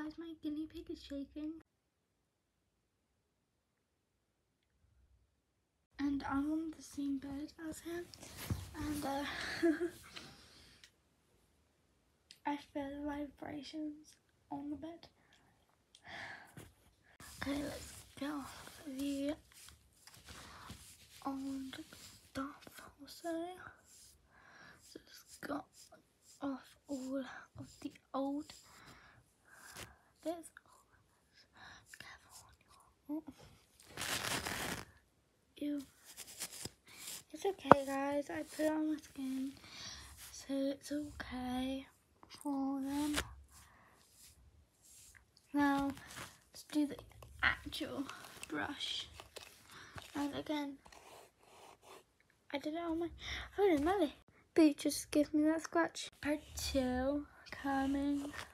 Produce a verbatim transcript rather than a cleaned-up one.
guys, my guinea pig is shaking. And I'm on the same bed as him. And uh, I feel the vibrations on the bed. Okay, let's get off the old stuff also. So just got off all of the old bits. Oh, ew. It's okay, guys. I put it on my skin, so it's okay for them. Now, let's do the actual brush. And again, I did it on my holy moly. But just give me that scratch. Part two coming.